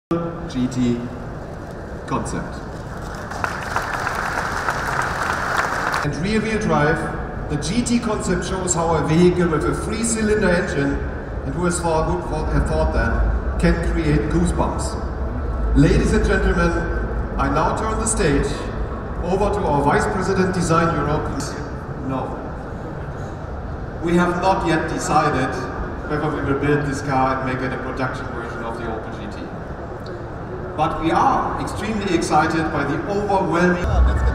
GT concept. And rear-wheel drive, the GT concept shows how a vehicle with a 3-cylinder engine, and who has thought that, can create goosebumps. Ladies and gentlemen, I now turn the stage over to our Vice President Design Europe. No. We have not yet decided whether we will build this car and make it a production version of the Opel GT. But we are extremely excited by the overwhelming...